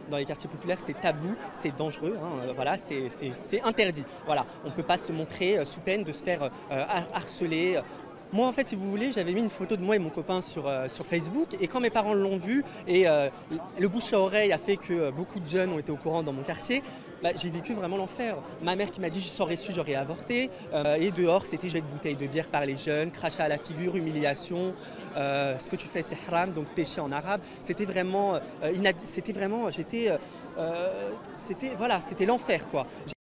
dans les quartiers populaires, c'est tabou, c'est dangereux, hein, voilà, c'est interdit. Voilà, on ne peut pas se montrer sous peine de se faire harceler. Moi, en fait, si vous voulez, j'avais mis une photo de moi et mon copain sur Facebook. Et quand mes parents l'ont vu, et le bouche à oreille a fait que beaucoup de jeunes ont été au courant dans mon quartier, bah, j'ai vécu vraiment l'enfer. Ma mère qui m'a dit, j'aurais su, j'aurais avorté. Et dehors, c'était jet de bouteilles de bière par les jeunes, crachat à la figure, humiliation. Ce que tu fais, c'est haram, donc péché en arabe. C'était vraiment, c'était vraiment, c'était voilà, c'était l'enfer, quoi.